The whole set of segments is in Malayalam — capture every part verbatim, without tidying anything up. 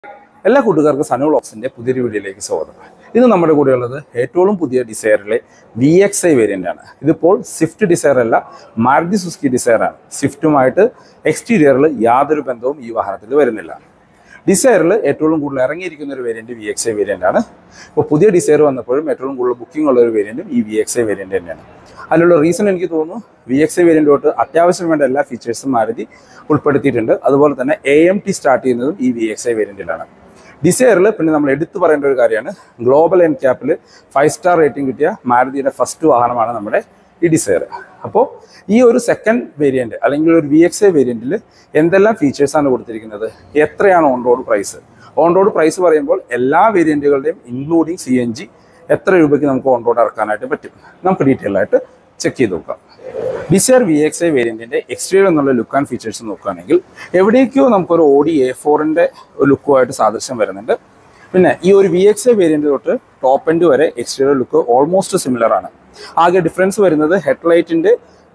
എല്ലാ കൂട്ടുകാർക്കും സനു വ്ലോഗ്സിന്റെ പുതിയൊരു വീഡിയോയിലേക്ക് സ്വാഗതം. ഇത് നമ്മുടെ കൂടെയുള്ളത് ഏറ്റവും പുതിയ ഡിസയറിലെ വി എക്സ് ഐ വേരിയന്റ് ആണ്. ഇതിപ്പോൾ സ്വിഫ്റ്റ് ഡിസയർ അല്ല, മാരുതി സുസുക്കി ഡിസയർ ആണ്. സ്വിഫ്റ്റുമായിട്ട് എക്സ്റ്റീരിയറിൽ യാതൊരു ബന്ധവും ഈ വാഹനത്തിൽ വരുന്നില്ല. ഡിസയറിൽ ഏറ്റവും കൂടുതൽ ഇറങ്ങിയിരിക്കുന്ന ഒരു variant V X I variant ആണ്. ഇപ്പോൾ പുതിയ ഡിസയർ വന്നപ്പോഴും ഏറ്റവും കൂടുതൽ ബുക്കിംഗ് ഉള്ള ഒരു വേരിയന്റും ഈ വി എക്സ് ഐ വേരിയന്റ് തന്നെയാണ്. അതിലുള്ള റീസൺ എനിക്ക് തോന്നുന്നു, വി എക്സ് ഐ വേരിയന്റ് തൊട്ട് അത്യാവശ്യം വേണ്ട എല്ലാ ഫീച്ചേഴ്സും മാരുതി ഉൾപ്പെടുത്തിയിട്ടുണ്ട്. അതുപോലെ തന്നെ എ എം ടി സ്റ്റാർട്ട് ചെയ്യുന്നതും ഈ വി എക്സ് ഐ വേരിയന്റിലാണ്. ഡിസയറിൽ പിന്നെ നമ്മൾ എടുത്തു പറയേണ്ട ഒരു കാര്യമാണ്, ഗ്ലോബൽ എൻ ക്യാപ്പിൽ ഫൈവ് സ്റ്റാർ റേറ്റിംഗ് കിട്ടിയ മാരുതിയുടെ ഫസ്റ്റ് വാഹനമാണ് നമ്മുടെ ഈ ഡിസയർ. അപ്പോൾ ഈ ഒരു സെക്കൻഡ് വേരിയന്റ് അല്ലെങ്കിൽ ഒരു വി എക്സ് ഐ വേരിയന്റിൽ എന്തെല്ലാം ഫീച്ചേഴ്സാണ് കൊടുത്തിരിക്കുന്നത്, എത്രയാണ് on road price? On road price പറയുമ്പോൾ എല്ലാ വേരിയന്റുകളുടെയും ഇൻക്ലൂഡിങ് സി എൻ ജി എത്ര രൂപയ്ക്ക് നമുക്ക് ഓൺ റോഡ് ഇറക്കാനായിട്ട് പറ്റും, നമുക്ക് ഡീറ്റെയിൽ ആയിട്ട് ചെക്ക് ചെയ്ത് നോക്കാം. ഡിസയർ വി എക്സ് ഐ വേരിയന്റിന്റെ എക്സ്റ്റീരിയർ എന്നുള്ള ലുക്ക് ആൻഡ് ഫീച്ചേഴ്സ് നോക്കുകയാണെങ്കിൽ എവിടേക്കോ നമുക്കൊരു ഓഡി എ ഫോറിന്റെ ഒരു ലുക്കുമായിട്ട് സാദൃശ്യം വരുന്നുണ്ട്. പിന്നെ ഈ ഒരു വി എക്സ് ഐ വേരിയന്റ് തൊട്ട് ടോപ്പ് എൻഡ് വരെ എക്സ്റ്റീരിയർ ലുക്ക് ഓൾമോസ്റ്റ് സിമിലർ ആണ്. ആകെ ഡിഫറൻസ് വരുന്നത് ഹെഡ്ലൈറ്റിന്റെ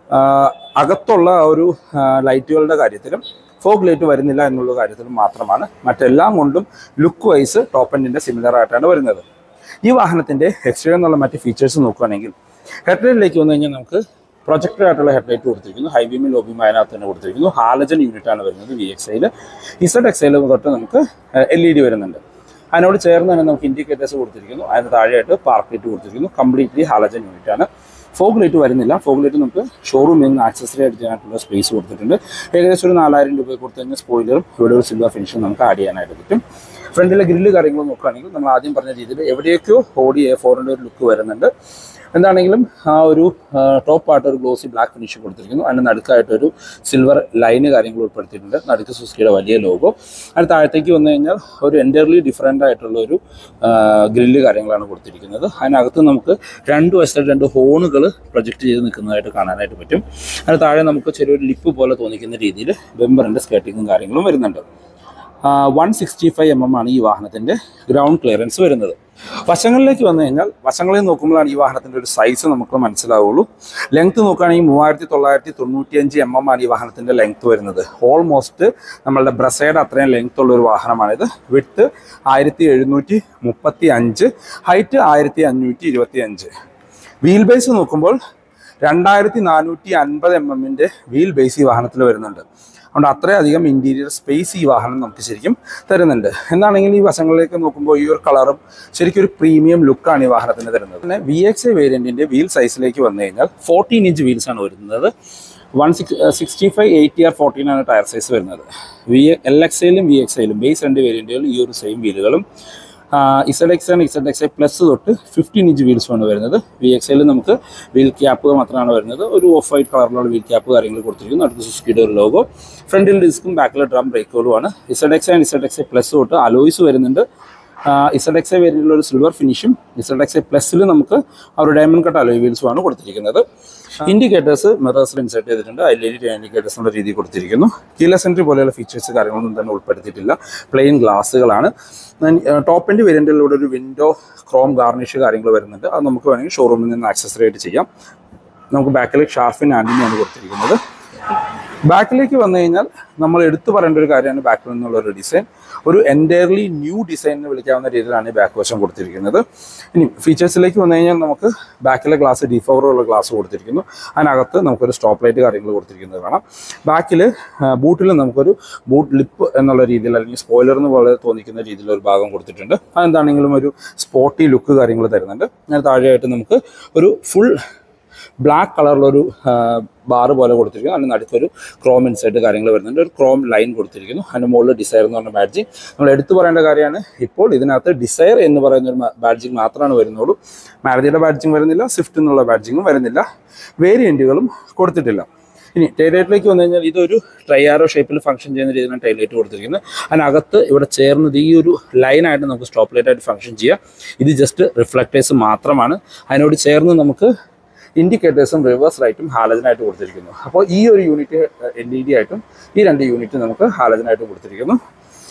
അകത്തുള്ള ഒരു ലൈറ്റുകളുടെ കാര്യത്തിലും ഫോഗ് ലൈറ്റ് വരുന്നില്ല എന്നുള്ള കാര്യത്തിലും മാത്രമാണ്. മറ്റെല്ലാം കൊണ്ടും ലുക്ക് വൈസ് ടോപ്പ് എൻഡിന്റെ സിമിലർ ആയിട്ടാണ് വരുന്നത്. ഈ വാഹനത്തിന്റെ എക്സ്റ്റീരിയർ എന്നുള്ള മറ്റ് ഫീച്ചേഴ്സ് നോക്കുകയാണെങ്കിൽ ഹെഡ്ലൈറ്റിലേക്ക് വന്നു കഴിഞ്ഞാൽ നമുക്ക് പ്രൊജക്ടഡ് ആയിട്ടുള്ള ഹെഡ്ലൈറ്റ് കൊടുത്തിരിക്കുന്നു. ഹൈ ബീമും ലോ ബീമും അതിനകത്ത് തന്നെ കൊടുത്തിരിക്കുന്നു. ഹാലജൻ യൂണിറ്റ് ആണ് വരുന്നത് വി എക്സ് ഐയിൽ. ഇസഡ് എക്സ് ഐയിൽ തൊട്ട് നമുക്ക് എൽ ഇ ഡി വരുന്നുണ്ട്. അതിനോട് ചേർന്ന് തന്നെ നമുക്ക് ഇൻഡിക്കേറ്റേഴ്സ് കൊടുത്തിരിക്കുന്നു. അതിന് താഴെയായിട്ട് പാർക്ക് ലൈറ്റ് കൊടുത്തിരിക്കുന്നു. കംപ്ലീറ്റ്ലി ഹാലജൻ യൂണിറ്റ് ആണ്. ഫോഗ് ലൈറ്റ് വരുന്നില്ല. ഫോഗ് ലൈറ്റ് നമുക്ക് ഷോറൂമിൽ നിന്ന് ആക്സസറി ആയിട്ട് ചെയ്യാനായിട്ടുള്ള സ്പേസ് കൊടുത്തിട്ടുണ്ട്. ഏകദേശം ഒരു നാലായിരം രൂപ കൊടുത്തു കഴിഞ്ഞാൽ സ്പോയിലറും ഇവിടെ ഒരു സിൽവർ ഫിനിഷും നമുക്ക് ആഡ് ചെയ്യാനായിട്ട് പറ്റും. ഫ്രണ്ടിലെ ഗ്രില്ല് കാര്യങ്ങൾ നോക്കുകയാണെങ്കിൽ നമ്മൾ ആദ്യം പറഞ്ഞ രീതിയിൽ എവിടെയൊക്കെയോ ഓഡി എ ഫോറിൻ്റെ ഒരു ലുക്ക് വരുന്നുണ്ട്. എന്താണെങ്കിലും ആ ഒരു ടോപ്പ് ആയിട്ട് ഒരു ഗ്ലോസി ബ്ലാക്ക് ഫിനിഷ് കൊടുത്തിരിക്കുന്നു. അതിന് നടുക്കായിട്ടൊരു സിൽവർ ലൈന് കാര്യങ്ങൾ ഉൾപ്പെടുത്തിയിട്ടുണ്ട്. നടുക്ക് സുസുക്കിയുടെ വലിയ ലോഗോ. അതിന് താഴത്തേക്ക് വന്നു കഴിഞ്ഞാൽ ഒരു എൻ്റയർലി ഡിഫറൻ്റ് ആയിട്ടുള്ള ഒരു ഗ്രില്ല് കാര്യങ്ങളാണ് കൊടുത്തിരിക്കുന്നത്. അതിനകത്ത് നമുക്ക് രണ്ട് വശത്തായിട്ട് രണ്ട് ഹോണുകൾ പ്രൊജക്റ്റ് ചെയ്ത് നിൽക്കുന്നതായിട്ട് കാണാനായിട്ട് പറ്റും. അതിന് താഴെ നമുക്ക് ചെറിയൊരു ലിപ്പ് പോലെ തോന്നിക്കുന്ന രീതിയിൽ ബെമ്പറിൻ്റെ സ്കേർട്ടിങ്ങും കാര്യങ്ങളും വരുന്നുണ്ട്. One sixty five M M ആണ് ഈ വാഹനത്തിൻ്റെ ഗ്രൗണ്ട് ക്ലിയറൻസ് വരുന്നത്. വശങ്ങളിലേക്ക് വന്നു കഴിഞ്ഞാൽ വശങ്ങളിൽ നോക്കുമ്പോഴാണ് ഈ വാഹനത്തിൻ്റെ ഒരു സൈസ് നമുക്ക് മനസ്സിലാവുള്ളൂ. ലെങ്ത്ത് നോക്കുകയാണെങ്കിൽ മൂവായിരത്തി തൊള്ളായിരത്തി തൊണ്ണൂറ്റി അഞ്ച് എം എം ആണ് ഈ വാഹനത്തിൻ്റെ ലെങ്ത്ത് വരുന്നത്. ഓൾമോസ്റ്റ് നമ്മളുടെ ബ്രസയുടെ അത്രയും ലെങ്ത്ത് ഉള്ളൊരു വാഹനമാണിത്. വിഡ്ത്ത് ആയിരത്തി എഴുന്നൂറ്റി മുപ്പത്തി അഞ്ച്, ഹൈറ്റ് ആയിരത്തി അഞ്ഞൂറ്റി ഇരുപത്തി അഞ്ച്. വീൽ ബേസ് നോക്കുമ്പോൾ രണ്ടായിരത്തി നാനൂറ്റി അൻപത് എം എമ്മിൻ്റെ വീൽ ബേസ് ഈ വാഹനത്തിൽ വരുന്നുണ്ട്. അതുകൊണ്ട് അത്രയധികം ഇൻറ്റീരിയർ സ്പേസ് ഈ വാഹനം നമുക്ക് ശരിക്കും തരുന്നുണ്ട്. എന്താണെങ്കിൽ ഈ വശങ്ങളിലേക്ക് നോക്കുമ്പോൾ ഈ ഒരു കളറും ശരിക്കും ഒരു പ്രീമിയം ലുക്കാണ് ഈ വാഹനത്തിന് തരുന്നത്. പിന്നെ വി എക്സ് ഐ വേരിയൻറ്റിൻ്റെ വീൽ സൈസിലേക്ക് വന്നു കഴിഞ്ഞാൽ ഫോർട്ടീൻ ഇഞ്ച് വീൽസാണ് വരുന്നത്. One six sixty five eighty R fourteen ആണ് ടയർ സൈസ് വരുന്നത്. വി എൽ എക്സ് ഐയിലും വി എക്സ് ഐയിലും ബേസ് രണ്ട് വേരിയൻറ്റുകളും ഈ ഒരു സെയിം വീലുകളും. ഇസഡ് എക്സ് ആണ് ഇസഡ് എക്സ് ഐ പ്ലസ് തൊട്ട് ഫിഫ്റ്റീൻ ഇഞ്ച് വീൽസുമാണ് വരുന്നത്. വി എക്സ് ഐയിൽ നമുക്ക് വീൽ ക്യാപ്പ് മാത്രമാണ് വരുന്നത്. ഒരു ഓഫ് വൈറ്റ് കളറിലുള്ള വീൽ ക്യാപ്പ് കാര്യങ്ങൾ കൊടുത്തിരിക്കുന്നു. അടുത്ത സുസുക്കിയുടെ ഒരു ലോഗോ. ഫ്രണ്ടിൽ ഡിസ്കും ബാക്കിലെ ഡ്രം ബ്രേക്കുകളുമാണ്. Z X and Z X I plus തൊട്ട് അലോയ്സ് വരുന്നുണ്ട്. ഇസഡ് എക്സ് ഐ വേരിയന്റിലുള്ള ഒരു സിൽവർ ഫിനിഷും ഇസഡ് എക്സ് ഐ പ്ലസ്സിൽ നമുക്ക് ഒരു ഡയമണ്ട് കട്ട് അലോയ് വീൽസുമാണ് കൊടുത്തിരിക്കുന്നത്. ഇൻഡിക്കേറ്റേഴ്സ് മിറേഴ്സിൽ ഇൻസെർട്ട് ചെയ്തിട്ടുണ്ട്. എൽ ഇ ഡി ഇൻഡിക്കേറ്റേഴ്സ് എന്നുള്ള രീതി കൊടുത്തിരിക്കുന്നു. കീലെസ് എൻട്രി പോലെയുള്ള ഫീച്ചേഴ്സ് കാര്യങ്ങളൊന്നും തന്നെ ഉൾപ്പെടുത്തിയിട്ടില്ല. പ്ലെയിൻ ഗ്ലാസ്സുകളാണ്. ടോപ്പ് എൻഡ് വേരിയന്റിലൂടെ ഒരു വിൻഡോ ക്രോം ഗാർണിഷ് കാര്യങ്ങൾ വരുന്നുണ്ട്. അത് നമുക്ക് വേണമെങ്കിൽ ഷോറൂമിൽ നിന്ന് ആക്സസറി ആയിട്ട് ചെയ്യാം. നമുക്ക് ബാക്കിൽ ഷാർഫിൻ ആൻഡിനെയാണ് കൊടുത്തിരിക്കുന്നത്. ബാക്കിലേക്ക് വന്നു കഴിഞ്ഞാൽ നമ്മൾ എടുത്തു പറയേണ്ട ഒരു കാര്യമാണ് ബാക്കിൽ നിന്നുള്ളൊരു ഡിസൈൻ. ഒരു എൻറ്റയർലി ന്യൂ ഡിസൈൻ എന്ന് വിളിക്കാവുന്ന രീതിയിലാണ് ഈ ബാക്ക് വശം കൊടുത്തിരിക്കുന്നത്. ഇനി ഫീച്ചേഴ്സിലേക്ക് വന്നു കഴിഞ്ഞാൽ നമുക്ക് ബാക്കിലെ ഗ്ലാസ് ഡിഫോറുള്ള ഗ്ലാസ് കൊടുത്തിരിക്കുന്നു. അതിനകത്ത് നമുക്കൊരു സ്റ്റോപ്പ് ലൈറ്റ് കാര്യങ്ങൾ കൊടുത്തിരിക്കുന്നത് കാണാം. ബാക്കിൽ ബൂട്ടിൽ നമുക്കൊരു ബൂട്ട് ലിപ്പ് എന്നുള്ള രീതിയിൽ അല്ലെങ്കിൽ സ്പോയിലറിന് പോലെ തോന്നിക്കുന്ന രീതിയിലൊരു ഭാഗം കൊടുത്തിട്ടുണ്ട്. അതെന്താണെങ്കിലും ഒരു സ്പോർട്ടി ലുക്ക് കാര്യങ്ങൾ തരുന്നുണ്ട്. അതിന് താഴെയായിട്ട് നമുക്ക് ഒരു ഫുൾ ബ്ലാക്ക് കളറിലൊരു ബാറ് പോലെ കൊടുത്തിരിക്കുന്നു. അതിന് നടുക്കൊരു ക്രോം ഇൻസൈഡ് കാര്യങ്ങൾ വരുന്നുണ്ട്. ഒരു ക്രോം ലൈൻ കൊടുത്തിരിക്കുന്നു. അതിൻ്റെ മുകളിൽ ഡിസയർ എന്ന് പറഞ്ഞ ബാഡ്ജിങ് നമ്മൾ എടുത്തു പറയേണ്ട കാര്യമാണ്. ഇപ്പോൾ ഇതിനകത്ത് ഡിസയർ എന്ന് പറയുന്ന ഒരു ബാഡ്ജിങ് മാത്രമാണ് വരുന്നുള്ളൂ. മാരുതിയുടെ ബാഡ്ജിങ് വരുന്നില്ല, സ്വിഫ്റ്റ് എന്നുള്ള ബാഡ്ജിങ്ങും വരുന്നില്ല, വേരിയൻറ്റുകളും കൊടുത്തിട്ടില്ല. ഇനി ടൈലൈറ്റിലേക്ക് വന്നു കഴിഞ്ഞാൽ ഇതൊരു ട്രൈയാറോ ഷേപ്പിൽ ഫംഗ്ഷൻ ചെയ്യുന്ന രീതിയിലാണ് ടൈലൈറ്റ് കൊടുത്തിരിക്കുന്നത്. അതിനകത്ത് ഇവിടെ ചേർന്നത് ഈ ഒരു ലൈനായിട്ട് നമുക്ക് സ്റ്റോപ്പ് ലൈറ്റായിട്ട് ഫംഗ്ഷൻ ചെയ്യാം. ഇത് ജസ്റ്റ് റിഫ്ലക്റ്റേഴ്സ് മാത്രമാണ്. അതിനോട് ചേർന്ന് നമുക്ക് ഇൻഡിക്കേറ്റേഴ്സും റിവേഴ്സ് ലൈറ്റും ഹാലജനായിട്ട് കൊടുത്തിരിക്കുന്നു. അപ്പോൾ ഈ ഒരു യൂണിറ്റ് എൽ ഇ ഡി ആയിട്ടും ഈ രണ്ട് യൂണിറ്റ് നമുക്ക് ഹാലജനായിട്ട് കൊടുത്തിരിക്കുന്നു.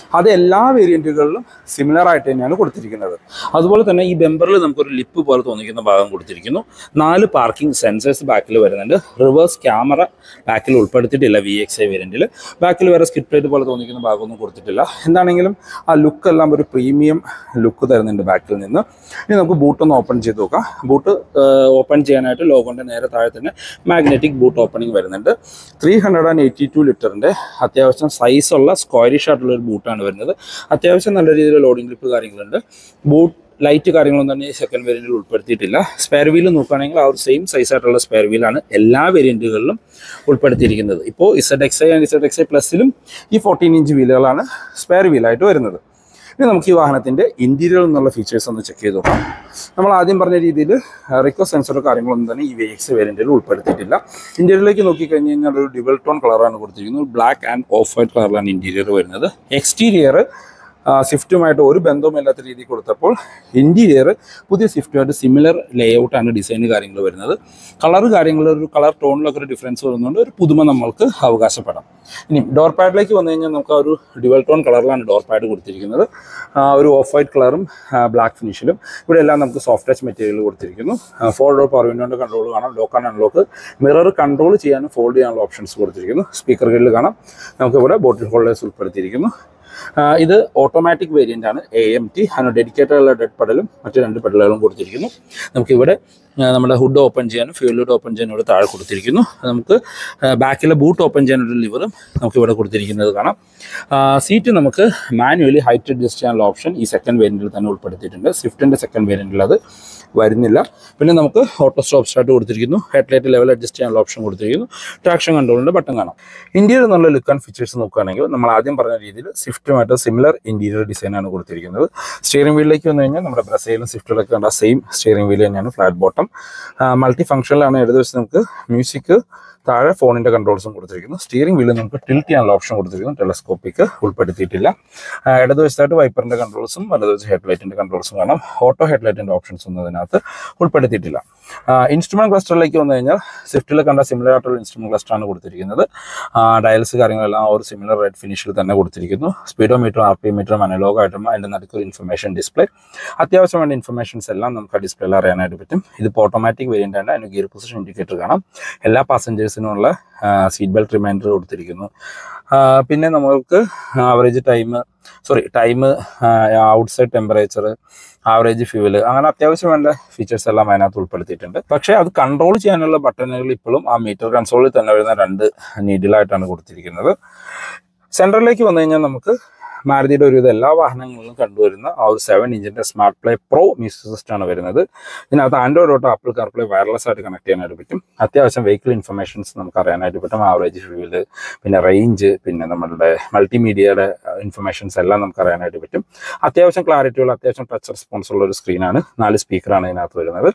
അത് എല്ലാ വേരിയൻറ്റുകളിലും സിമിലർ ആയിട്ട് തന്നെയാണ് കൊടുത്തിരിക്കുന്നത്. അതുപോലെ തന്നെ ഈ ബെമ്പറിൽ നമുക്കൊരു ലിപ്പ് പോലെ തോന്നിക്കുന്ന ഭാഗം കൊടുത്തിരിക്കുന്നു. നാല് പാർക്കിംഗ് സെൻസേഴ്സ് ബാക്കിൽ വരുന്നുണ്ട്. റിവേഴ്സ് ക്യാമറ ബാക്കിൽ ഉൾപ്പെടുത്തിയിട്ടില്ല വി എക്സ് ഐ വേരിയൻറ്റിൽ. ബാക്കിൽ വേറെ സ്കിറ്റ് പ്ലേറ്റ് പോലെ തോന്നിക്കുന്ന ഭാഗമൊന്നും കൊടുത്തിട്ടില്ല. എന്താണെങ്കിലും ആ ലുക്കെല്ലാം ഒരു പ്രീമിയം ലുക്ക് തരുന്നുണ്ട് ബാക്കിൽ നിന്ന്. ഇനി നമുക്ക് ബൂട്ടൊന്ന് ഓപ്പൺ ചെയ്ത് നോക്കാം. ബൂട്ട് ഓപ്പൺ ചെയ്യാനായിട്ട് ലോഗോൻ്റെ നേരെ താഴെ തന്നെ മാഗ്നറ്റിക് ബൂട്ട് ഓപ്പണിംഗ് വരുന്നുണ്ട്. Three hundred and eighty two ലിറ്ററിൻ്റെ അത്യാവശ്യം സൈസുള്ള സ്ക്വയറിഷ് ആയിട്ടുള്ള ഒരു ബൂട്ടാണ് വരുന്നത്. അത്യാവശ്യം നല്ല രീതിയിൽ ലോഡിംഗ് ഗ്രിപ്പ് കാര്യങ്ങളുണ്ട്. ബൂട്ട് ലൈറ്റ് കാര്യങ്ങളൊന്നും തന്നെ സെക്കൻഡ് വേരിയൻറ്റിൽ ഉൾപ്പെടുത്തിയിട്ടില്ല. സ്പെയർ വീൽ നോക്കുകയാണെങ്കിൽ ആ ഒരു സെയിം സൈസ് ആയിട്ടുള്ള സ്പെയർ വീലാണ് എല്ലാ വേരിയൻറ്റുകളിലും ഉൾപ്പെടുത്തിയിരിക്കുന്നത്. ഇപ്പോൾ Z X I and Z X I പ്ലസിലും ഈ ഫോർട്ടീൻ ഇഞ്ച് വീലുകളാണ് സ്പെയർ വീലായിട്ട് വരുന്നത്. ഇനി നമുക്ക് ഈ വാഹനത്തിൻ്റെ ഇൻറ്റീരിയർ എന്നുള്ള ഫീച്ചേഴ്സ് ഒന്ന് ചെക്ക് ചെയ്ത് നോക്കാം. നമ്മൾ ആദ്യം പറഞ്ഞ രീതിയിൽ റിക്കോ സെൻസറോ കാര്യങ്ങളൊന്നും തന്നെ ഈ വി എക്സ് വേരിയൻറ്റിൽ ഉൾപ്പെടുത്തിയിട്ടില്ല. ഇൻറ്റീരിയറിലേക്ക് നോക്കിക്കഴിഞ്ഞ് കഴിഞ്ഞാൽ ഒരു ഡ്യുവൽ ടോൺ കളറാണ് കൊടുത്തിരിക്കുന്നത്. ബ്ലാക്ക് ആൻഡ് ഓഫ് വൈറ്റ് കളറിലാണ് ഇൻറ്റീരിയർ വരുന്നത്. എക്സ്റ്റീരിയർ സ്വിഫ്റ്റുമായിട്ട് ഒരു ബന്ധവുമില്ലാത്ത രീതിയിൽ കൊടുത്തപ്പോൾ ഇൻറ്റീരിയർ പുതിയ സ്വിഫ്റ്റുമായിട്ട് സിമിലർ ലേ ഔട്ടാണ് ഡിസൈന് കാര്യങ്ങൾ വരുന്നത്. കളർ കാര്യങ്ങൾ ഒരു കളർ ടോണിലൊക്കെ ഒരു ഡിഫറൻസ് വരുന്നുണ്ട്. ഒരു പുതുമ നമ്മൾക്ക് അവകാശപ്പെടാം. ഇനി ഡോർ പാഡിലേക്ക് വന്നു കഴിഞ്ഞാൽ നമുക്ക് ആ ഒരു ഡ്യുവൽ ടോൺ കളറിലാണ് ഡോർ പാഡ് കൊടുത്തിരിക്കുന്നത്. ഒരു ഓഫ് വൈറ്റ് കളറും ബ്ലാക്ക് ഫിനിഷിലും. ഇവിടെ എല്ലാം നമുക്ക് സോഫ്റ്റ് ടച്ച് മെറ്റീരിയൽ കൊടുത്തിരിക്കുന്നു. ഫോർ ഡോർ പവർ വിൻഡോൻ്റെ കൺട്രോൾ കാണാം. Lock and unlock, mirror control ചെയ്യാനും ഫോൾഡ് ചെയ്യാനുള്ള ഓപ്ഷൻസ് കൊടുത്തിരിക്കുന്നു. സ്പീക്കർ ഗ്രില്ല് കാണാം. നമുക്കിവിടെ ബോട്ടിൽ ഹോൾഡേഴ്സ് ഉൾപ്പെടുത്തിയിരിക്കുന്നു. ഇത് ഓട്ടോമാറ്റിക് വേരിയൻ്റ് ആണ്. എ എം ടി അതിന് ഡെഡിക്കേറ്റഡ് ഉള്ള ഡെഡ് പെഡലും മറ്റ് രണ്ട് പെഡലുകളും കൊടുത്തിരിക്കുന്നു. നമുക്കിവിടെ നമ്മുടെ ഹുഡ് ഓപ്പൺ ചെയ്യാനും ഫ്യൂൽ ഹുഡ് ഓപ്പൺ ചെയ്യാനും ഇവിടെ താഴെ കൊടുത്തിരിക്കുന്നു. നമുക്ക് ബാക്കിലെ ബൂട്ട് ഓപ്പൺ ചെയ്യാനൊരു ലിവറും നമുക്കിവിടെ കൊടുത്തിരിക്കുന്നത് കാണാം. സീറ്റ് നമുക്ക് മാനുവലി ഹൈറ്റ് അഡ്ജസ്റ്റ് ചെയ്യാനുള്ള ഓപ്ഷൻ ഈ സെക്കൻഡ് വേരിയൻറ്റിൽ തന്നെ ഉൾപ്പെടുത്തിയിട്ടുണ്ട്. സ്വിഫ്റ്റിൻ്റെ സെക്കൻഡ് വേരിയൻറ്റിൽ അത് വരുന്നില്ല. പിന്നെ നമുക്ക് ഓട്ടോ സ്റ്റോപ്പ് സ്റ്റാർട്ട് കൊടുത്തിരിക്കുന്നു. ഹെഡ്ലൈറ്റ് ലെവൽ അഡ്ജസ്റ്റ് ചെയ്യാനുള്ള ഓപ്ഷൻ കൊടുത്തിരിക്കുന്നു. ട്രാക്ഷൻ കൺട്രോളിൻ്റെ ബട്ടൺ കാണാം. ഇന്റീരിയർ എന്നുള്ള ലുക്ക് ആൻഡ് ഫീച്ചേഴ്സ് നോക്കുകയാണെങ്കിൽ നമ്മൾ ആദ്യം പറഞ്ഞ രീതിയിൽ സ്വിഫ്റ്റുമായിട്ട് സിമിലർ ഇന്റീരിയർ ഡിസൈനാണ് കൊടുത്തിരിക്കുന്നത്. സ്റ്റിയറിംഗ് വീലിലേക്ക് വന്നു കഴിഞ്ഞാൽ നമ്മുടെ ബ്രസയിലും സ്വിഫ്റ്റിലൊക്കെ കണ്ട സെയിം സ്റ്റിയറിംഗ് വീൽ തന്നെയാണ്. ഫ്ലാറ്റ് ബോട്ടം, മൾട്ടി ഫംഗ്ഷനിലാണ്. ഇടതുവശത്ത് നമുക്ക് മ്യൂസിക്, താഴെ ഫോണിൻ്റെ കൺട്രോൾസും കൊടുത്തിരിക്കുന്നു. സ്റ്റിയറിംഗ് വീലിൽ നമുക്ക് ടിൽറ്റ് ചെയ്യാനുള്ള ഓപ്ഷൻ കൊടുത്തിരിക്കുന്നു. ടെലസ്കോപ്പിക്ക് ഉൾപ്പെടുത്തിയിട്ടില്ല. ഇടതുവശത്തായിട്ട് വൈപ്പറിൻ്റെ കൺട്രോൾസും വലതുവശം ഹെഡ്ലൈറ്റിൻ്റെ കൺട്രോൾസും കാണാം. ഓട്ടോ ഹെഡ്ലൈറ്റിൻ്റെ ഓപ്ഷൻസ് ഒന്നും അതിനകത്ത് ഉൾപ്പെടുത്തിയിട്ടില്ല. ഇൻസ്ട്രുമെൻറ്റ് ക്ലസ്റ്ററിലേക്ക് വന്നു കഴിഞ്ഞാൽ സ്വിഫ്റ്റിൽ കണ്ട സിമിലർ ആയിട്ടുള്ള ഇൻസ്ട്രുമെൻറ്റ് ക്ലസ്റ്ററാണ് കൊടുത്തിരിക്കുന്നത്. ഡയൽസ് കാര്യങ്ങളെല്ലാം ഒരു സിമിലർ റെഡ് ഫിനിഷിൽ തന്നെ കൊടുത്തിരിക്കുന്നു. സ്പീഡോ മീറ്ററും ആർ പി മീറ്ററും അനലോഗ് ആയിട്ടും അതിൻ്റെ നടുക്കൊരു ഇൻഫർമേഷൻ ഡിസ്പ്ലേ. അത്യാവശ്യം വേണ്ട ഇൻഫർമേഷൻസ് എല്ലാം നമുക്ക് ആ ഡിസ്പ്ലേയിൽ അറിയാനായിട്ട് പറ്റും. ഇതിപ്പോൾ ഓട്ടോമാറ്റിക് വേരിയൻ്റ് ആണ്. അതിന് ഗിയർ പൊസിഷൻ ഇൻഡിക്കേറ്റർ കാണാം. എല്ലാ പാസഞ്ചേഴ്സിനുമുള്ള സീറ്റ് ബെൽറ്റ് റിമൈൻഡർ കൊടുത്തിരിക്കുന്നു. പിന്നെ നമുക്ക് average time sorry time outside temperature, average fuel, അങ്ങനെ അത്യാവശ്യം വേണ്ട ഫീച്ചേഴ്സ് എല്ലാം അതിനകത്ത് ഉൾപ്പെടുത്തിയിട്ടുണ്ട്. പക്ഷേ അത് കൺട്രോൾ ചെയ്യാനുള്ള ബട്ടണുകൾ ഇപ്പോഴും ആ മീറ്റർ കൺസോളിൽ തന്നെ വരുന്ന രണ്ട് നീഡിലായിട്ടാണ് കൊടുത്തിരിക്കുന്നത്. സെൻറ്ററിലേക്ക് വന്നു കഴിഞ്ഞാൽ നമുക്ക് മാരുതിയുടെ ഒരുവിധ എല്ലാ വാഹനങ്ങളിലും കണ്ടുവരുന്ന ആ ഒരു സെവൻ ഇഞ്ചിൻ്റെ സ്മാർട്ട് പ്ലേ പ്രോ മ്യൂസിക് സിസ്റ്റമാണ് വരുന്നത്. ഇതിനകത്ത് Android auto, Apple CarPlay wireless ആയിട്ട് കണക്ട് ചെയ്യാനായിട്ട് പറ്റും. അത്യാവശ്യം വെഹിക്കിൾ ഇൻഫർമേഷൻസ് നമുക്ക് അറിയാനായിട്ട് പറ്റും. ആവറേജ് ഫ്യൂവൽ, പിന്നെ റേഞ്ച്, പിന്നെ നമ്മളുടെ മൾട്ടിമീഡിയയുടെ ഇൻഫർമേഷൻസ് എല്ലാം നമുക്ക് അറിയാനായിട്ട് പറ്റും. അത്യാവശ്യം ക്ലാരിറ്റിയുള്ള, അത്യാവശ്യം ടച്ച് റെസ്പോൺസ് ഉള്ള ഒരു സ്ക്രീനാണ്. നാല് സ്പീക്കറാണ് ഇതിനകത്ത് വരുന്നത്.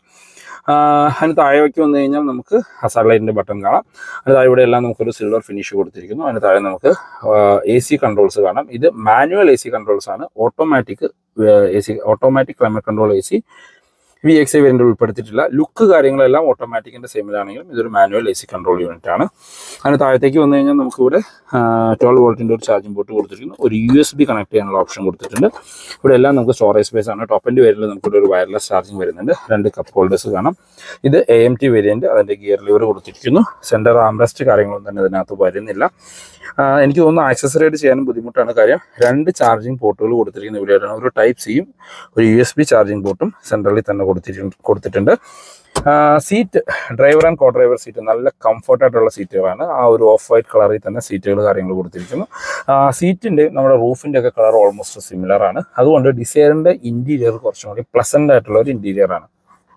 അതിന് താഴേക്ക് വന്നു കഴിഞ്ഞാൽ നമുക്ക് ഹസാർഡ് ബട്ടൺ കാണാം. അതിന് താഴെ ഇവിടെ എല്ലാം നമുക്കൊരു സിൽവർ ഫിനിഷ് കൊടുത്തിരിക്കുന്നു. അതിന് താഴെ നമുക്ക് എ സി കൺട്രോൾസ് കാണാം. ഇത് മാനുവൽ എ സി കൺട്രോൾസ് ആണ്. Automatic A C automatic climate control A C V X I variant ഉൾപ്പെടുത്തിയിട്ടില്ല. ലുക്ക് കാര്യങ്ങളെല്ലാം ഓട്ടോമാറ്റിക്കിൻ്റെ സെയിമിലാണെങ്കിലും ഇതൊരു manual A C control unit ആണ്. അതിന് താഴത്തേക്ക് വന്നു കഴിഞ്ഞാൽ നമുക്കിവിടെ ട്വൽവ് വോൾട്ടിൻ്റെ ഒരു ചാർജിംഗ് പോർട്ട് കൊടുത്തിരിക്കുന്നു. ഒരു യു എസ് ബി കണക്ട് ചെയ്യാനുള്ള ഓപ്ഷൻ കൊടുത്തിട്ടുണ്ട്. ഇവിടെ എല്ലാം നമുക്ക് സ്റ്റോറേജ് സ്പേസ് ആണ്. ടോപ്പ് എൻഡ് വേരിയൻറ്റിൽ നമുക്കിവിടെ ഒരു വയർലെസ് ചാർജിങ് വരുന്നുണ്ട്. രണ്ട് കപ്പ് ഹോൾഡേഴ്സ് കാണാം. ഇത് എ എം ടി വേരിയൻറ്റ്. അതിൻ്റെ ഗിയർ ലിവർ കൊടുത്തിരിക്കുന്നു. സെൻറ്റർ ആംറെസ്റ്റ് കാര്യങ്ങളൊന്നും തന്നെ ഇതിനകത്ത് വരുന്നില്ല. എനിക്ക് തോന്നുന്നു ആക്സസറി ആയിട്ട് ചെയ്യാനും ബുദ്ധിമുട്ടാണ്. കാര്യം രണ്ട് ചാർജിങ് പോർട്ടുകൾ കൊടുത്തിരിക്കുന്ന ഇവിടെയാണ്. ഒരു ടൈപ്പ് സിയും ഒരു യു എസ് ബി ചാർജിങ് പോർട്ടും സെൻട്രലിൽ തന്നെ കൊടുത്തിട്ടുണ്ട് കൊടുത്തിട്ടുണ്ട് seat, driver and co driver seat നല്ല കംഫർട്ടായിട്ടുള്ള സീറ്റുകളാണ്. ആ ഒരു ഓഫ് വൈറ്റ് കളറിൽ തന്നെ സീറ്റുകൾ കാര്യങ്ങൾ കൊടുത്തിരിക്കുന്നു. സീറ്റിൻ്റെ നമ്മുടെ റൂഫിൻ്റെ ഒക്കെ കളർ ഓൾമോസ്റ്റ് സിമിലർ ആണ്. അതുകൊണ്ട് ഡിസൈറിൻ്റെ ഇൻറ്റീരിയർ കുറച്ചും കൂടി പ്ലസൻ്റ് ആയിട്ടുള്ള ഒരു ഇൻറ്റീരിയർ ആണ്.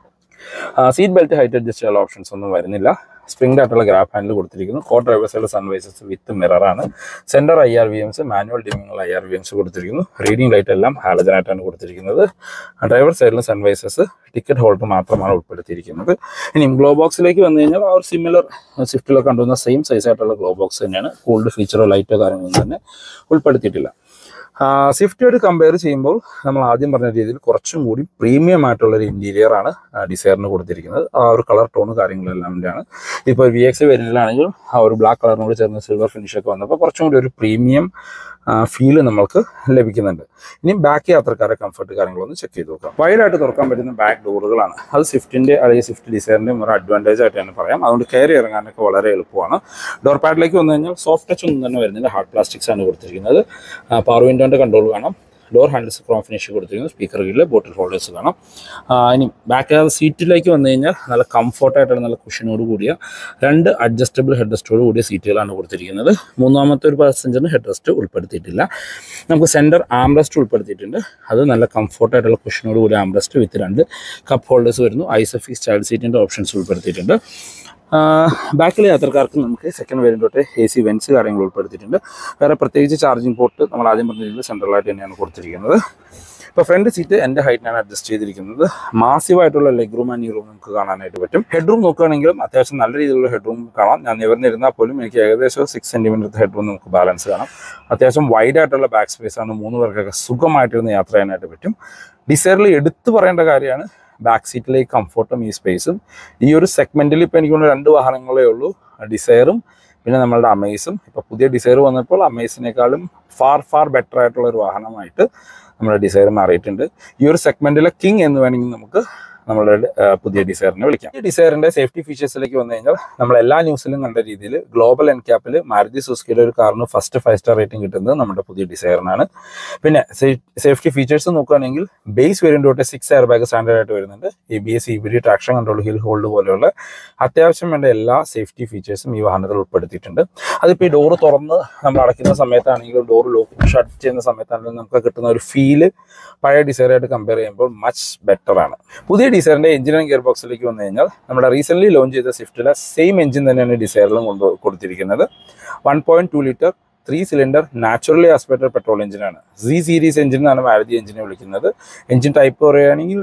സീറ്റ് ബെൽറ്റ് ഹൈറ്റ് അഡ്ജസ്റ്റ് ചെയ്യാനുള്ള ഓപ്ഷൻസ് ഒന്നും വരുന്നില്ല. സ്പ്രിംഗ് ആയിട്ടുള്ള ഗ്രാബ് ഹാൻഡിൽ കൊടുത്തിരിക്കുന്നു. കോ ഡ്രൈവർ സൈഡ് സൺവൈസസ് വിത്ത് മിററാണ്. Centre I R V Ms, manual ഡിമിങ്ങുള്ള ഐ ആർ വി എംസ് കൊടുത്തിരിക്കുന്നു. റീഡിംഗ് ലൈറ്റ് എല്ലാം ഹാലജനായിട്ടാണ് കൊടുത്തിരിക്കുന്നത്. ഡ്രൈവർ സൈഡിലും സൺവൈസസ്, ടിക്കറ്റ് ഹോൾഡർ മാത്രമാണ് ഉൾപ്പെടുത്തിയിരിക്കുന്നത്. ഇനി ഗ്ലോ ബോക്സിലേക്ക് വന്നു കഴിഞ്ഞാൽ ആ ഒരു സിമിലർ സ്വിഫ്റ്റിലൊക്കെ കണ്ടുവന്ന സെയിം സൈസ് ആയിട്ടുള്ള ഗ്ലോ ബോക്സ് തന്നെയാണ്. കൂൾഡ് ഫീച്ചറോ ലൈറ്റോ കാര്യങ്ങളൊന്നും തന്നെ ഉൾപ്പെടുത്തിയിട്ടില്ല. സ്വിഫ്റ്റുമായിട്ട് കമ്പയർ ചെയ്യുമ്പോൾ നമ്മൾ ആദ്യം പറഞ്ഞ രീതിയിൽ കുറച്ചും കൂടി പ്രീമിയം ആയിട്ടുള്ളൊരു ഇൻറ്റീരിയറാണ് ഡിസയറിന് കൊടുത്തിരിക്കുന്നത്. ആ ഒരു കളർ ടോണ് കാര്യങ്ങളെല്ലാം ആണ്. ഇപ്പോൾ വി എക്സ് വേരിയന്റിലാണെങ്കിലും ആ ഒരു ബ്ലാക്ക് കളറിനോട് ചേർന്ന് സിൽവർ ഫിനിഷൊക്കെ വന്നപ്പോൾ കുറച്ചും കൂടി ഒരു പ്രീമിയം ഫീല് നമ്മൾക്ക് ലഭിക്കുന്നുണ്ട്. ഇനി ബാക്ക് യാത്രക്കാരെ കംഫർട്ട് കാര്യങ്ങളൊന്ന് ചെക്ക് ചെയ്ത് നോക്കാം. വൈഡായിട്ട് തുറക്കാൻ പറ്റുന്ന ബാക്ക് ഡോറുകളാണ്. അത് സ്വിഫ്റ്റിൻ്റെ അല്ലെങ്കിൽ സ്വിഫ്റ്റ് ഡിസയറിൻ്റെയും ഒരു അഡ്വാൻറ്റേജ് ആയിട്ട് തന്നെ പറയാം. അതുകൊണ്ട് കയറി ഇറങ്ങാനൊക്കെ വളരെ എളുപ്പമാണ്. ഡോർ പാഡിലേക്ക് വന്നു കഴിഞ്ഞാൽ സോഫ്റ്റ് ടച്ച് ഒന്നും തന്നെ വരുന്നില്ല. ഹാർഡ് പ്ലാസ്റ്റിക്സ് ആണ് കൊടുത്തിരിക്കുന്നത്. പവർ വിൻഡോൻ്റെ കൺട്രോൾ കാണാം. ഡോർ ഹാൻഡിൽസ് ക്രോം ഫിനിഷ് കൊടുത്തിരിക്കുന്നു. സ്പീക്കർ കീഴിൽ ബോട്ടിൽ ഹോൾഡേഴ്സ് കാണാം. ഇനി ബാക്ക് സീറ്റിലേക്ക് വന്നു കഴിഞ്ഞാൽ നല്ല കംഫർട്ടായിട്ടുള്ള നല്ല കുഷനോട് കൂടിയ രണ്ട് അഡ്ജസ്റ്റബിൾ ഹെഡ് റെസ്റ്റോട് കൂടിയ സീറ്റുകളാണ് കൊടുത്തിരിക്കുന്നത്. മൂന്നാമത്തെ ഒരു പാസഞ്ചറിന് ഹെഡ് റെസ്റ്റ് ഉൾപ്പെടുത്തിയിട്ടില്ല. നമുക്ക് സെൻറ്റർ ആംറെസ്റ്റ് ഉൾപ്പെടുത്തിയിട്ടുണ്ട്. അത് നല്ല കംഫർട്ടായിട്ടുള്ള കുഷനോട് കൂടിയ ആംറെസ്റ്റ് വിത്ത് രണ്ട് കപ്പ് ഹോൾഡേഴ്സ് വരുന്നു. ഐസോഫിക്സ് ചൈൽഡ് സീറ്റിൻ്റെ ഓപ്ഷൻസ് ഉൾപ്പെടുത്തിയിട്ടുണ്ട്. ബാക്കിലെ യാത്രക്കാർക്ക് നമുക്ക് സെക്കൻഡ് വേരിയൻ്റ് തൊട്ട് എ സി വെൻസ് കാര്യങ്ങൾ ഉൾപ്പെടുത്തിയിട്ടുണ്ട്. വേറെ പ്രത്യേകിച്ച് ചാർജിങ് പോർട്ട് നമ്മൾ ആദ്യം പറഞ്ഞ രീതിയിൽ സെൻട്രലായിട്ട് തന്നെയാണ് കൊടുത്തിരിക്കുന്നത്. ഇപ്പോൾ ഫ്രണ്ട് സീറ്റ് എൻ്റെ ഹൈറ്റിനാണ് അഡ്ജസ്റ്റ് ചെയ്തിരിക്കുന്നത്. മാസീവായിട്ടുള്ള ലെഗ് റൂം ആൻഡ് ഈ റൂം നമുക്ക് കാണാനായിട്ട് പറ്റും. ഹെഡ് റൂം നോക്കുകയാണെങ്കിലും അത്യാവശ്യം നല്ല രീതിയിലുള്ള ഹെഡ് റൂം കാണാം. ഞാൻ നിവർന്നിരുന്നാൽ പോലും എനിക്ക് ഏകദേശം സിക്സ് സെൻറ്റിമീറ്റർ ഹെഡ് റൂം നമുക്ക് ബാലൻസ് കാണാം. അത്യാവശ്യം വൈഡ് ആയിട്ടുള്ള ബാക്ക് സ്പേസ് ആണ്. മൂന്ന് പേർക്കൊക്കെ സുഖമായിട്ടിരുന്ന് യാത്ര ചെയ്യാനായിട്ട് പറ്റും. ഡിസയറിൽ എടുത്തു പറയേണ്ട കാര്യമാണ് ബാക്ക് സീറ്റിലേക്ക് കംഫർട്ടും ഈ സ്പേസും. ഈ ഒരു സെഗ്മെൻറ്റിൽ ഇപ്പോൾ എനിക്കൊന്ന് രണ്ട് വാഹനങ്ങളേ ഉള്ളൂ, ഡിസയറും പിന്നെ നമ്മളുടെ അമേസും. ഇപ്പോൾ പുതിയ ഡിസയർ വന്നപ്പോൾ അമേസിനേക്കാളും ഫാർ ഫാർ ബെറ്റർ ആയിട്ടുള്ള ഒരു വാഹനമായിട്ട് നമ്മുടെ ഡിസയർ മാറിയിട്ടുണ്ട്. ഈ ഒരു സെഗ്മെൻറ്റിലെ കിങ് എന്ന് വേണമെങ്കിൽ നമുക്ക് നമ്മളുടെ പുതിയ ഡിസയറിനെ വിളിക്കാം. ഈ ഡിസയറിൻ്റെ സേഫ്റ്റി ഫീച്ചേഴ്സിലേക്ക് വന്നു കഴിഞ്ഞാൽ നമ്മൾ എല്ലാ ന്യൂസിലും കണ്ട രീതിയിൽ ഗ്ലോബൽ എൻ ക്യാപ്പിൽ മാരുതി സുസുക്കിയുടെ ഒരു കാറിന് ഫസ്റ്റ് ഫൈവ് സ്റ്റാർ റേറ്റിംഗ് കിട്ടുന്നത് നമ്മുടെ പുതിയ ഡിസയറിനാണ്. പിന്നെ സേഫ്റ്റി ഫീച്ചേഴ്സ് നോക്കുകയാണെങ്കിൽ ബേസ് വേരിയൻ്റ് തൊട്ട് സിക്സ് എയർ ബാഗ് സ്റ്റാൻഡേർഡ് ആയിട്ട് വരുന്നുണ്ട്. A B S, E B D, traction control, hill hold പോലെയുള്ള അത്യാവശ്യം വേണ്ട എല്ലാ സേഫ്റ്റി ഫീച്ചേഴ്സും ഈ വാഹനത്തിൽ ഉൾപ്പെടുത്തിയിട്ടുണ്ട്. അതിപ്പോൾ ഈ ഡോറ് തുറന്ന് നമ്മൾ അടയ്ക്കുന്ന സമയത്താണെങ്കിലും ഡോറ് ലോക്ക് ഷട്ട് ചെയ്യുന്ന സമയത്താണെങ്കിലും നമുക്ക് കിട്ടുന്ന ഒരു ഫീല് പഴയ ഡിസയറായിട്ട് കമ്പയർ ചെയ്യുമ്പോൾ മച്ച് ബെറ്റർ ആണ്. പുതിയ ഡിസയറിൻ്റെ എഞ്ചിൻ ആൻഡ് ഗിയർ ബോക്സിലേക്ക് വന്നു കഴിഞ്ഞാൽ നമ്മുടെ റീസെൻ്റ്ലി ലോഞ്ച് ചെയ്ത സ്വിഫ്റ്റിലെ സെയിം എഞ്ചിൻ തന്നെയാണ് ഡിസയറിലും കൊണ്ട് കൊടുത്തിരിക്കുന്നത്. One point two litre three cylinder naturally aspirated petrol എഞ്ചിനാണ്. സി സീരീസ് എഞ്ചിൻ എന്നാണ് മാരുതി എഞ്ചിനെ വിളിക്കുന്നത്. എഞ്ചിൻ ടൈപ്പ് പറയുകയാണെങ്കിൽ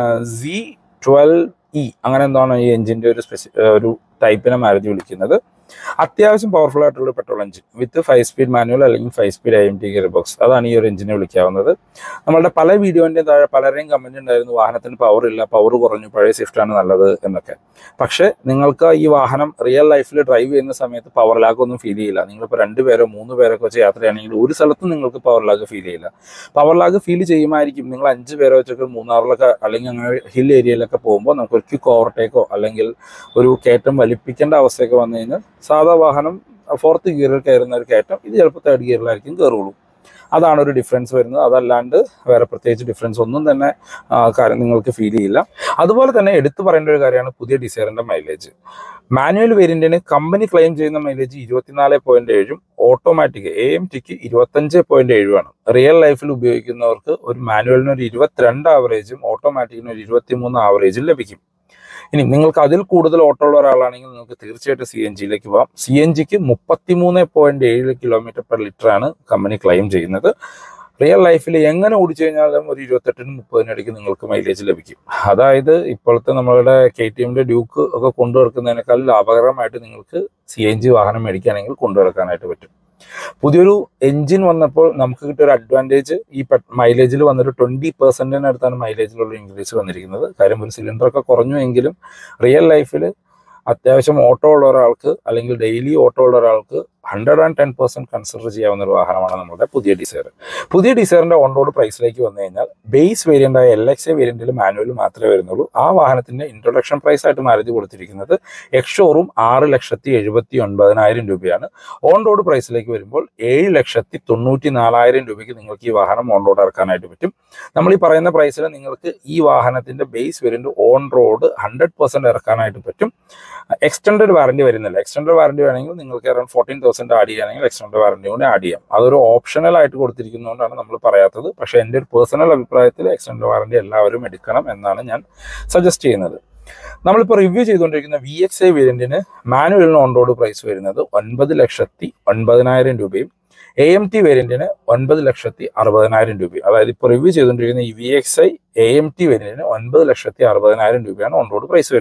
സി ട്വൽവ് ഇ അങ്ങനെ എന്താണ് ഈ എഞ്ചിൻ്റെ ഒരു സ്പെസി ഒരു ടൈപ്പിനെ മാരുതി വിളിക്കുന്നത്. അത്യാവശ്യം പവർഫുൾ ആയിട്ടുള്ള petrol engine with five speed manual അല്ലെങ്കിൽ five speed I M T gear box, അതാണ് ഈ ഒരു എഞ്ചിനെ വിളിക്കാവുന്നത്. നമ്മളുടെ പല വീഡിയോൻ്റെയും താഴെ പലരെയും കമൻറ്റ് ഉണ്ടായിരുന്നു വാഹനത്തിന് പവർ ഇല്ല, പവർ കുറഞ്ഞു, പഴയ സ്വിഫ്റ്റാണ് നല്ലത് എന്നൊക്കെ. പക്ഷേ നിങ്ങൾക്ക് ഈ വാഹനം റിയൽ ലൈഫിൽ ഡ്രൈവ് ചെയ്യുന്ന സമയത്ത് പവർ ലാഗ് ഒന്നും ഫീൽ ചെയ്യില്ല. നിങ്ങളിപ്പോൾ രണ്ട് പേരോ മൂന്ന് പേരൊക്കെ വെച്ച് യാത്ര ചെയ്യണമെങ്കിൽ ഒരു സ്ഥലത്തും നിങ്ങൾക്ക് പവർ ലാഗ് ഫീൽ ചെയ്യില്ല. പവർ ലാഗ് ഫീൽ ചെയ്യുമായിരിക്കും നിങ്ങൾ അഞ്ച് പേരെ വെച്ചൊക്കെ മൂന്നാറിലൊക്കെ അല്ലെങ്കിൽ അങ്ങനെ ഹിൽ ഏരിയയിലൊക്കെ പോകുമ്പോൾ നമുക്ക് ഒരു ക്വിക്ക് ഓവർടേക്കോ അല്ലെങ്കിൽ ഒരു കയറ്റം വലിപ്പിക്കേണ്ട അവസ്ഥയൊക്കെ വന്നു കഴിഞ്ഞാൽ സാധാ വാഹനം ഫോർത്ത് ഗിയറിൽ കയറുന്ന ഒരു കയറ്റം ഇത് ചിലപ്പോൾ തേർഡ് ഗിയറിലായിരിക്കും കയറുള്ളൂ. അതാണ് ഒരു ഡിഫറൻസ് വരുന്നത്. അതല്ലാണ്ട് വേറെ പ്രത്യേകിച്ച് ഡിഫറൻസ് ഒന്നും തന്നെ കാര്യം നിങ്ങൾക്ക് ഫീൽ ചെയ്യില്ല. അതുപോലെ തന്നെ എടുത്തു പറയേണ്ട ഒരു കാര്യമാണ് പുതിയ ഡിസയറിൻ്റെ മൈലേജ്. മാനുവൽ വേരിയന്റിന് കമ്പനി ക്ലെയിം ചെയ്യുന്ന മൈലേജ് ഇരുപത്തിനാല് പോയിന്റ് ഏഴും ഓട്ടോമാറ്റിക് എ എം ടിക്ക് ഇരുപത്തഞ്ച് പോയിന്റ് ഏഴുമാണ്. റിയൽ ലൈഫിൽ ഉപയോഗിക്കുന്നവർക്ക് ഒരു മാനുവലിന് ഒരു ഇരുപത്തിരണ്ട് ആവറേജും ഓട്ടോമാറ്റിക്കിന് ഒരു ഇരുപത്തി മൂന്ന് ആവറേജും ലഭിക്കും. ഇനി നിങ്ങൾക്ക് അതിൽ കൂടുതൽ ഓട്ടോ ഉള്ള ഒരാളാണെങ്കിൽ നിങ്ങൾക്ക് തീർച്ചയായിട്ടും സി എൻ ജിയിലേക്ക് പോകാം. സി എൻ ജിക്ക് മുപ്പത്തി മൂന്ന് പോയിന്റ് ഏഴ് കിലോമീറ്റർ പെർ ലിറ്റർ ആണ് കമ്പനി ക്ലെയിം ചെയ്യുന്നത്. റിയൽ ലൈഫിൽ എങ്ങനെ ഓടിച്ചു കഴിഞ്ഞാലും ഒരു ഇരുപത്തെട്ടിനും മുപ്പതിനിടയ്ക്ക് നിങ്ങൾക്ക് മൈലേജ് ലഭിക്കും. അതായത് ഇപ്പോഴത്തെ നമ്മളുടെ കെ ടി എമ്മിൻ്റെ ഡ്യൂക്ക് ഒക്കെ കൊണ്ടുവരക്കുന്നതിനേക്കാൾ ലാഭകരമായിട്ട് നിങ്ങൾക്ക് സി എൻ ജി വാഹനം മേടിക്കുകയാണെങ്കിൽ കൊണ്ടുവരക്കാനായിട്ട് പറ്റും. പുതിയൊരു എൻജിൻ വന്നപ്പോൾ നമുക്ക് കിട്ടിയ ഒരു അഡ്വാൻറ്റേജ് ഈ മൈലേജിൽ വന്നൊരു ട്വൻറ്റി പെർസെൻറ്റിനടുത്താണ് മൈലേജിലുള്ള ഇൻക്രീസ് വന്നിരിക്കുന്നത്. കാര്യം ഒരു സിലിണ്ടറൊക്കെ കുറഞ്ഞു എങ്കിലും റിയൽ ലൈഫിൽ അത്യാവശ്യം ഓട്ടോ ഉള്ള ഒരാൾക്ക് അല്ലെങ്കിൽ ഡെയിലി ഓട്ടോ ഉള്ള ഒരാൾക്ക് hundred and ten percent consider ചെയ്യാവുന്ന ഒരു വാഹനമാണ് നമ്മുടെ പുതിയ ഡിസയർ. പുതിയ ഡിസയറിൻ്റെ ഓൺ റോഡ് പ്രൈസിലേക്ക് വന്നു കഴിഞ്ഞാൽ ബേസ് വേരിയൻ്റായ എൽ എക്സ് എ വേരിയൻറ്റിൽ മാനുവൽ മാത്രമേ വരുന്നുള്ളൂ. ആ വാഹനത്തിൻ്റെ ഇൻട്രൊഡക്ഷൻ പ്രൈസ് ആയിട്ട് മാരുതി കൊടുത്തിരിക്കുന്നത് എക്സ് ഷോറൂം ആറ് ലക്ഷത്തി എഴുപത്തി ഒൻപതിനായിരം രൂപയാണ്. ഓൺ റോഡ് പ്രൈസിലേക്ക് വരുമ്പോൾ ഏഴ് ലക്ഷത്തി തൊണ്ണൂറ്റി നാലായിരം രൂപയ്ക്ക് നിങ്ങൾക്ക് ഈ വാഹനം ഓൺ റോഡ് ഇറക്കാനായിട്ട് പറ്റും. നമ്മൾ ഈ പറയുന്ന പ്രൈസിൽ നിങ്ങൾക്ക് ഈ വാഹനത്തിൻ്റെ base variant on road hundred percent ഇറക്കാനായിട്ട് പറ്റും. എക്സ്റ്റൻഡഡ് വാറണ്ടി വരുന്നില്ല. എക്സ്റ്റൻഡഡ് വാറണ്ടി വേണമെങ്കിൽ നിങ്ങൾക്ക് അറൗണ്ട് ഫോർട്ടീൻ തൗസൻഡ് ആഡ് ചെയ്യുകയാണെങ്കിൽ എക്സ്റ്റൻഡഡ് വാറണ്ടി കൂടെ ആഡ് ചെയ്യാം. അതൊരു ഓപ്ഷണൽ ആയിട്ട് കൊടുത്തിരിക്കുന്നതുകൊണ്ടാണ് നമ്മൾ പറയാത്തത്. പക്ഷേ എൻ്റെ ഒരു പേഴ്സണൽ അഭിപ്രായത്തിൽ എക്സ്റ്റൻഡഡ് വാറണ്ടി എല്ലാവരും എടുക്കണം എന്നാണ് ഞാൻ സജസ്റ്റ് ചെയ്യുന്നത്. നമ്മളിപ്പോൾ റിവ്യൂ ചെയ്തുകൊണ്ടിരിക്കുന്ന വി എക്സ് ഐ വേരിയൻറ്റിന് മാനുവലിന് ഓൺ റോഡ് പ്രൈസ് വരുന്നത് ഒൻപത് ലക്ഷത്തി ഒൻപതിനായിരം രൂപയും എ എം ടി വേരിയൻറ്റിന് ഒൻപത് ലക്ഷത്തി അറുപതിനായിരം രൂപയും. അതായത് ഇപ്പോൾ റിവ്യൂ ചെയ്തുകൊണ്ടിരിക്കുന്ന ഈ V X I A M T വേരിയൻറ്റിന് ഒൻപത് ലക്ഷത്തി അറുപതിനായിരം രൂപയാണ് ഓൺ റോഡ് പ്രൈസ് വരുന്നത്.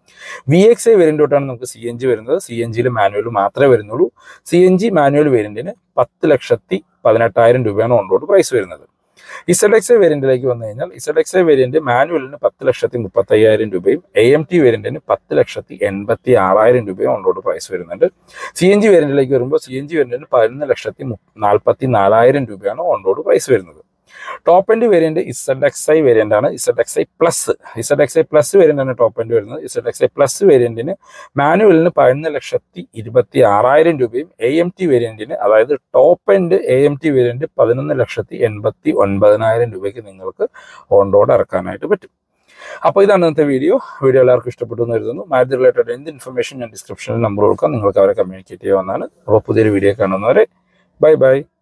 വി എക്സ് ഐ വേരിയൻ്റ് തൊട്ടാണ് നമുക്ക് സി എൻ ജി വരുന്നത്. സി എൻ ജിയിൽ മാനുവൽ മാത്രമേ വരുന്നുള്ളൂ. സി എൻ ജി മാനുവൽ വേരിയൻറ്റിന് പത്ത് ലക്ഷത്തി പതിനെട്ടായിരം രൂപയാണ് ഓൺ റോഡ് പ്രൈസ് വരുന്നത്. ഇസഡ് എക്സ് ഐ വേരിയന്റിലേക്ക് വന്നു കഴിഞ്ഞാൽ ഇസഡ് എക്സ് ഐ വേരിയന്റ് മാനുവലിന് പത്ത് ലക്ഷത്തി മുപ്പത്തി അയ്യായിരം രൂപയും എ എം ടി വേരിയന്റിന് പത്ത് ലക്ഷത്തി എൺപത്തി ആറായിരം രൂപയും ഓൺ റോഡ് പ്രൈസ് വരുന്നുണ്ട്. സി എൻ ജി വേരിയന്റിലേക്ക് വരുമ്പോൾ സി എൻ ജി വേരിയന്റിന് പതിനൊന്ന് ലക്ഷത്തി നാൽപ്പത്തി നാലായിരം രൂപയാണ് ഓൺ റോഡ് പ്രൈസ് വരുന്നത്. Top end variant Z X I variant ആണ്. Z X I plus Z X I plus variant ആണ് ടോപ്പ് എൻഡ് വരുന്നത്. ഇസഡ് എക്സ് ഐ പ്ലസ് വേരിയന്റിന് മാനുവലിന് പതിനൊന്ന് ലക്ഷത്തി ഇരുപത്തി ആറായിരം രൂപയും എ എം ടി വേരിയന്റിന് അതായത് top end A M T variant പതിനൊന്ന് ലക്ഷത്തി എൺപത്തി ഒൻപതിനായിരം രൂപയ്ക്ക് നിങ്ങൾക്ക് ഓൺ റോഡ് ഇറക്കാനായിട്ട് പറ്റും. അപ്പോൾ ഇതാണ് ഇന്നത്തെ വീഡിയോ. വീഡിയോ എല്ലാവർക്കും ഇഷ്ടപ്പെട്ടു എന്ന് കരുതുന്നു. മാരുതി റിലേറ്റഡ് എന്ത് ഇൻഫർമേഷൻ ഞാൻ ഡിസ്ക്രിപ്ഷനിൽ നമ്പർ കൊടുക്കാം, നിങ്ങൾക്ക് അവരെ കമ്മ്യൂണിക്കേറ്റ് ചെയ്യാവുന്നതാണ്. അപ്പോൾ പുതിയൊരു വീഡിയോ കാണുന്നവരെ ബൈ ബൈ.